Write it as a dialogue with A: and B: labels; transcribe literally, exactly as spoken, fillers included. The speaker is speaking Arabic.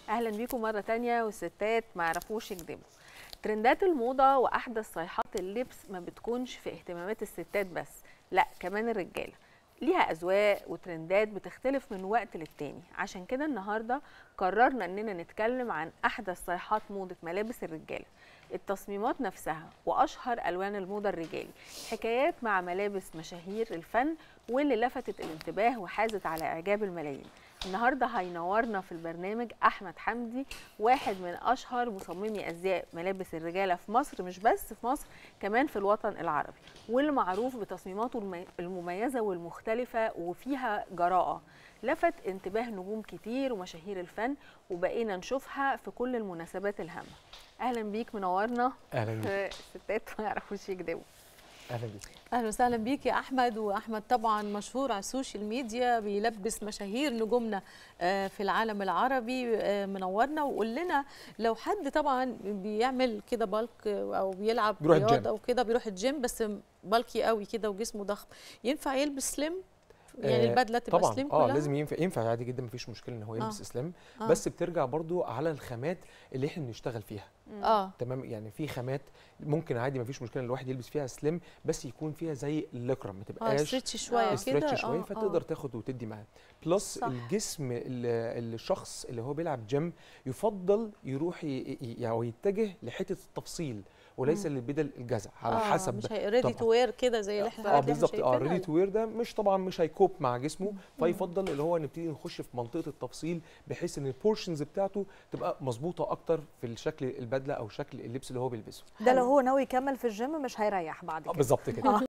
A: اهلا بيكم مره تانية. والستات ما يعرفوش يكذبوا. ترندات الموضه واحدث صيحات اللبس ما بتكونش في اهتمامات الستات بس، لا كمان الرجاله ليها اذواق وترندات بتختلف من وقت للتاني. عشان كده النهارده قررنا اننا نتكلم عن احدث صيحات موضه ملابس الرجاله، التصميمات نفسها واشهر الوان الموضه الرجالي، حكايات مع ملابس مشاهير الفن واللي لفتت الانتباه وحازت على اعجاب الملايين. النهارده هينورنا في البرنامج احمد حمدي، واحد من اشهر مصممي ازياء ملابس الرجاله في مصر، مش بس في مصر كمان في الوطن العربي، واللي معروف بتصميماته المميزه والمختلفه وفيها جراءه. لفت انتباه نجوم كتير ومشاهير الفن وبقينا نشوفها في كل المناسبات الهامه. اهلا بيك، منورنا.
B: اهلا بيك.
A: الستات ما يعرفوش يكذبوا.
B: اهلا بيك.
C: اهلا وسهلا بيك يا احمد. واحمد طبعا مشهور على السوشيال ميديا، بيلبس مشاهير نجومنا في العالم العربي. منورنا. وقول لنا لو حد طبعا بيعمل كده بالك او بيلعب رياضه او كده، بيروح الجيم بس بالكي قوي كده وجسمه ضخم، ينفع يلبس سليم؟ يعني آه البدله تبقى
B: طبعا
C: سليم
B: اه
C: كلها؟
B: لازم ينفع ينفع عادي جدا، مفيش مشكله ان هو يلبس
C: آه.
B: سليم.
C: آه.
B: بس بترجع برضو على الخامات اللي احنا بنشتغل فيها.
C: اه
B: تمام، يعني في خامات ممكن عادي مفيش مشكله ان الواحد يلبس فيها سليم، بس يكون فيها زي الليكرا، ما تبقاش
C: اه ستريتش شويه كده.
B: شويه
C: آه.
B: فتقدر
C: آه.
B: تاخد وتدي معاه. بلس الجسم الشخص اللي هو بيلعب جيم يفضل يروح يعني يتجه لحته التفصيل وليس للبدل الجزع على
C: آه
B: حسب.
C: مش ريدي تو وير كده زي اللي احنا
B: اه بالظبط. اه ريدي تو وير ده مش طبعا مش هيكوب مع جسمه، فيفضل اللي هو نبتدي نخش في منطقه التفصيل بحيث ان البورشنز بتاعته تبقى مظبوطه اكتر في الشكل البدله او شكل اللبس اللي هو بيلبسه.
D: ده لو هو ناوي يكمل في الجيم مش هيريح بعد كده.
B: بالظبط كده.